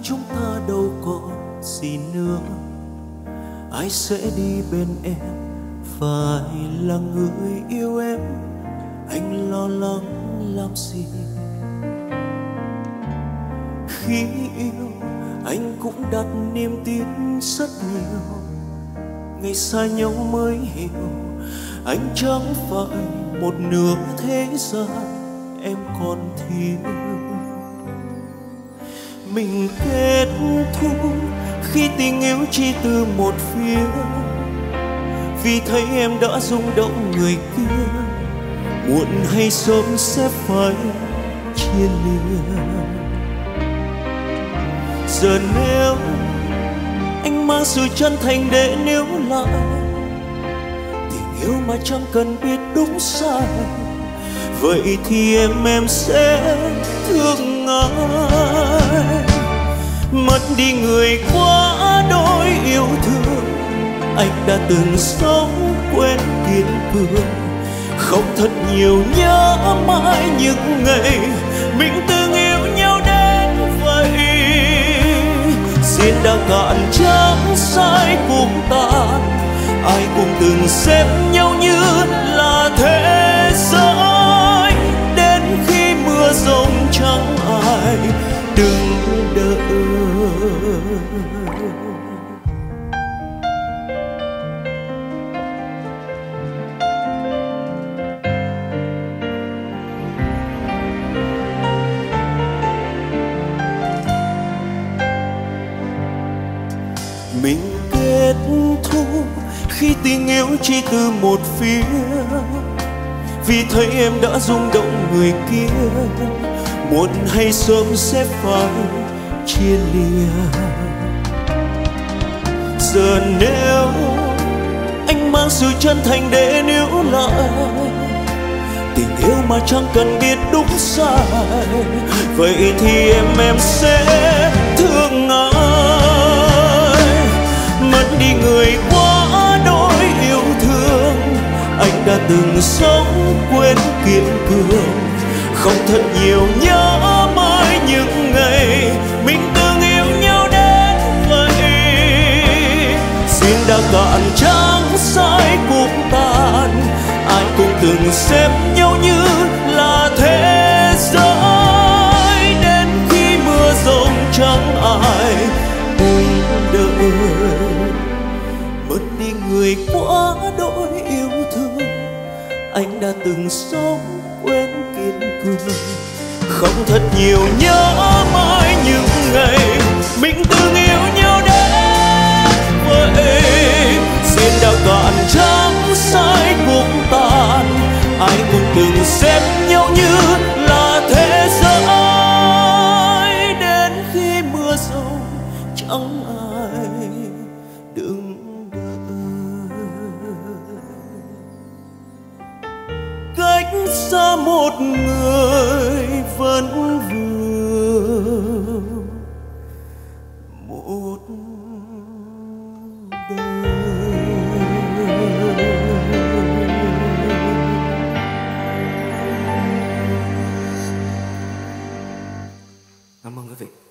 chúng ta đâu còn gì nữa. Ai sẽ đi bên em, phải là người yêu em. Anh lo lắng làm gì? Khi yêu anh cũng đặt niềm tin rất nhiều. Ngày xa nhau mới hiểu anh chẳng phải một nửa thế gian em còn thiếu. Mình kết thúc khi tình yêu chỉ từ một phía, vì thấy em đã rung động người kia. Muộn hay sớm sẽ phải chia lìa. Giờ nếu anh mang sự chân thành để níu lại tình yêu mà chẳng cần biết đúng sai, vậy thì em sẽ thương ai? Mất đi người quá đỗi yêu thương, anh đã từng sống quên kiên cường. Không thật nhiều nhớ mãi những ngày mình từng yêu nhau đến vậy. Duyên đã cạn chẳng sai cũng tàn, ai cũng từng xếp nhau như là thế giới. Đến khi mưa rông chẳng ai đừng đợi. Mình kết thúc khi tình yêu chỉ từ một phía, vì thấy em đã rung động người kia. Muộn hay sớm sẽ phải chia lìa. Giờ nếu anh mang sự chân thành để níu lại tình yêu mà chẳng cần biết đúng sai, vậy thì em sẽ thương ai? Mất đi người quá đỗi yêu thương, anh đã từng sống quên kiên cường. Không thật nhiều nhớ mãi những ngày mình từng yêu nhau đến vậy. Duyên đã cạn chẳng sai cũng tàn, ai cũng từng xếp nhau như là thế giới. Đến khi mưa rông chẳng ai đừng đợi. Mất đi người quá đỗi yêu thương, anh đã từng sống quên kiên cường. Không thật nhiều nhớ mãi những ngày mình từng yêu nhau đến vậy. Duyên đã cạn chẳng sai cũng tàn, ai cũng từng xếp nhau như là thế giới. Đến khi mưa rông chẳng ai đừng cách xa một người vẫn vương một đời. Cảm ơn quý vị.